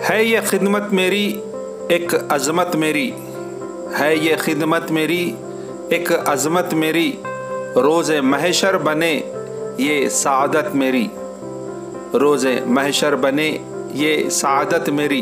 है ये खिदमत मेरी एक अज़मत मेरी, है ये खिदमत मेरी एक अज़मत मेरी, रोज़े महशर बने ये सादत मेरी, रोज़े महशर बने ये सादत मेरी।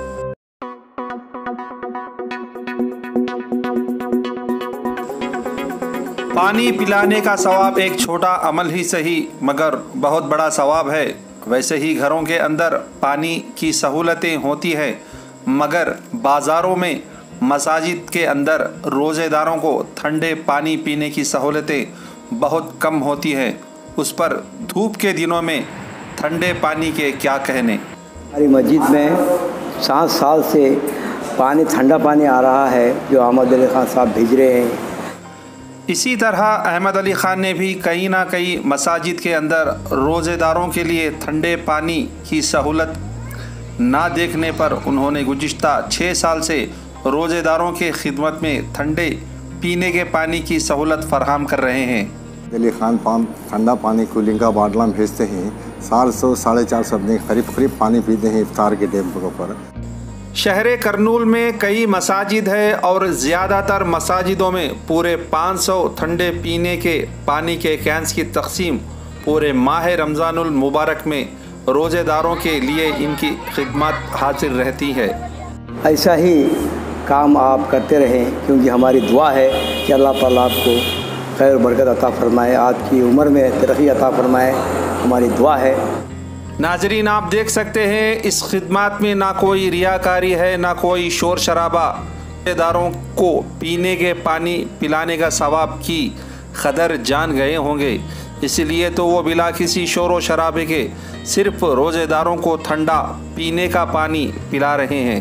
पानी पिलाने का सवाब एक छोटा अमल ही सही मगर बहुत बड़ा सवाब है। वैसे ही घरों के अंदर पानी की सहूलतें होती है मगर बाज़ारों में मसाजिद के अंदर रोज़ेदारों को ठंडे पानी पीने की सहूलतें बहुत कम होती हैं। उस पर धूप के दिनों में ठंडे पानी के क्या कहने। हमारी मस्जिद में 7 साल से पानी ठंडा पानी आ रहा है जो अहमद अली ख़ान साहब भेज रहे हैं। इसी तरह अहमद अली ख़ान ने भी कहीं ना कहीं मसाजिद के अंदर रोज़ेदारों के लिए ठंडे पानी की सहूलत ना देखने पर उन्होंने गुज़िश्ता 6 साल से रोज़ेदारों के खिदमत में ठंडे पीने के पानी की सहूलत फराहम कर रहे हैं। अली ख़ान ठंडा पानी कूलिंग का बाटला भेजते हैं। 400 450 अपने करीब पानी पीते हैं इफ्तार के टाइम पर। शहर करनूल में कई मसाजिद है और ज़्यादातर मसाजिदों में पूरे 500 ठंडे पीने के पानी के कैंस की तकसीम पूरे माह रमज़ानुल मुबारक में रोज़ेदारों के लिए इनकी खिदमत हासिल रहती है। ऐसा ही काम आप करते रहें क्योंकि हमारी दुआ है कि अल्लाह ताला आपको खैर बरकत अता फ़रमाए, आपकी उम्र में तरक्की अता फ़रमाए, हमारी दुआ है। नाजरीन, आप देख सकते हैं इस खिदमत में ना कोई रियाकारी है ना कोई शोर शराबा। रोज़ेदारों को पीने के पानी पिलाने का सवाब की कदर जान गए होंगे, इसलिए तो वो बिला किसी शोर व शराबे के सिर्फ रोज़ेदारों को ठंडा पीने का पानी पिला रहे हैं।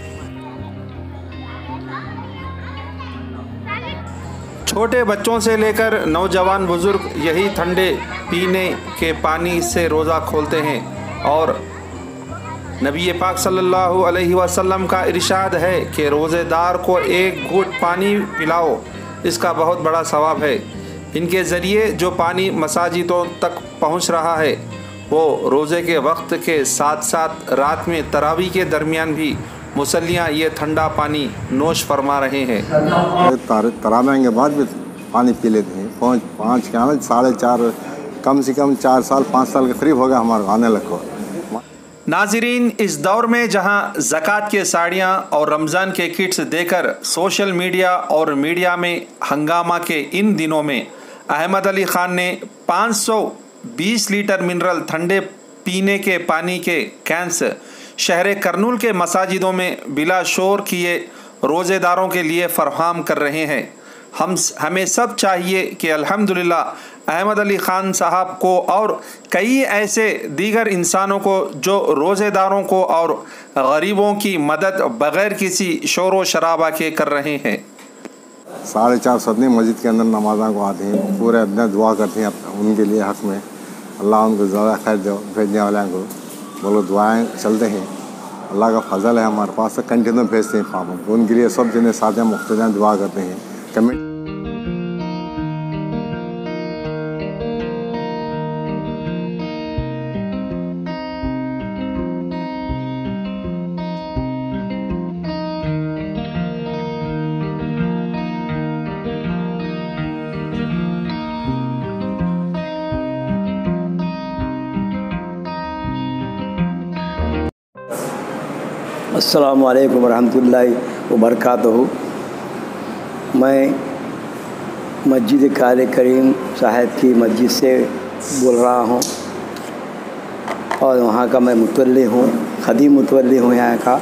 छोटे बच्चों से लेकर नौजवान बुज़ुर्ग यही ठंडे पीने के पानी से रोज़ा खोलते हैं और नबी पाक सल्लल्लाहु अलैहि वसल्लम का इरशाद है कि रोज़ेदार को एक घूंट पानी पिलाओ, इसका बहुत बड़ा सवाब है। इनके ज़रिए जो पानी मसाजिदों तक पहुंच रहा है वो रोज़े के वक्त के साथ साथ रात में तरावी के दरमियान भी मुसल्लियाँ ये ठंडा पानी नोश फरमा रहे हैं। तरावी के बाद भी पानी पी लेते हैं। 5 क्या 4.5 कम से कम 4 साल 5 साल के करीब हो गया हमारे आने लगो। नाजरीन, इस दौर में जहां ज़कात के साड़ियां और रमज़ान के किट्स देकर सोशल मीडिया और मीडिया में हंगामा के इन दिनों में अहमद अली ख़ान ने 520 लीटर मिनरल ठंडे पीने के पानी के कैंस शहर करनूल के मसाजिदों में बिला शोर किए रोज़ेदारों के लिए फराहम कर रहे हैं। हमें सब चाहिए कि अल्हम्दुलिल्लाह अहमद अली ख़ान साहब को और कई ऐसे दीगर इंसानों को जो रोज़ेदारों को और गरीबों की मदद बग़ैर किसी शोर व शराबा के कर रहे हैं। 4.5 सदने मस्जिद के अंदर नमाज़ा को आते हैं, पूरे अपना दुआ करते हैं उनके लिए हक़ में। अल्लाह उनको ज़्यादा खैर दो, भेजने वाले को बोलो दुआएँ चलते हैं। अल्लाह का फजल है हमारे पास से कंटिन्यू भेजते हैं पापों को। उनके लिए सब जने साथ मुख्तलिफ दुआ करते हैं। कमेंट अस्सलामु अलैकुम रहमतुल्लाहि व बरकातहू। मैं मस्जिद काले करीम साहब की मस्जिद से बोल रहा हूँ और वहाँ का मैं मुतवल्ली हूँ, खदीम मुतवल्ली हूँ यहाँ का।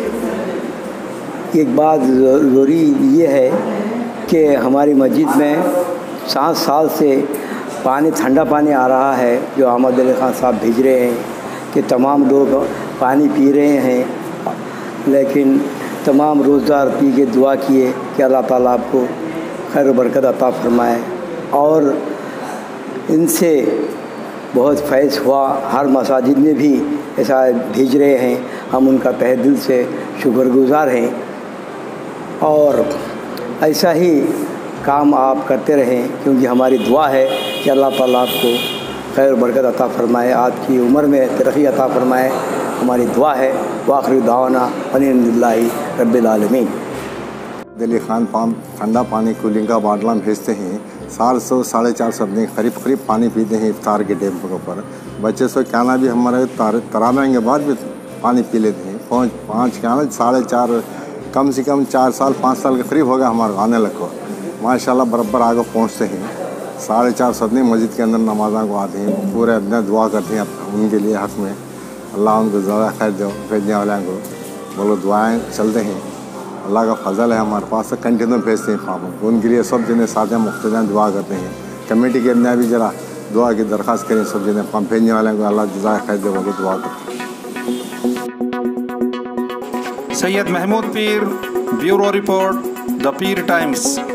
एक बात ज़रूरी ये है कि हमारी मस्जिद में 7 साल से पानी ठंडा पानी आ रहा है जो अहमद अली ख़ान साहब भेज रहे हैं कि तमाम लोग पानी पी रहे हैं, लेकिन तमाम रोज़दार पी के दुआ किए कि अल्लाह ताला आपको खैर बरकत अता फ़रमाए और इनसे बहुत फैज़ हुआ। हर मसाजिद में भी ऐसा भेज रहे हैं, हम उनका तहे दिल से शुक्रगुज़ार हैं और ऐसा ही काम आप करते रहें क्योंकि हमारी दुआ है कि अल्लाह ताला आपको खैर बरकत अता फ़रमाए, आपकी उम्र में तरक्की अता फ़रमाए, हमारी दुआ है। वाखिर दावाना अल्हम्दुलिल्लाहि रब्बिल आलमीन। दिल्ली खान ठंडा पानी कूलिंग का बाटला भेजते हैं। 400 450 आदमी करीब पानी पीते हैं इफ्तार के टाइम के ऊपर। बच्चे सो कहना भी हमारे तराने के बाद भी पानी पी लेते हैं। 5 कहना 4.5 कम से कम 4 साल 5 साल के करीब हो गया हमारे आने लगो। माशाल्लाह बराबर आगे पहुँचते हैं। 450 आदमी मस्जिद के अंदर नमाज़ों को आते हैं। पूरे अपना दुआ करते हैं उनके लिए हक़ में। अल्लाह उनको ज़्यादा खैर दो। भेजने वाले को बोलो दुआएँ चलते हैं। अल्लाह का फजल है हमारे पास से कंटिन्यू भेजते हैं फार्म उनके लिए। सब जने साथ मुख्तलिफ दुआ करते हैं। कमेटी के अंदर भी जरा दुआ की दरख्वास्त करें। सब जने फार्म भेजने वाले को अल्लाह जज़ा खैर दे बोलो दुआ करते हैं। Syed Mahmood Peer, bureau report, the Peer times.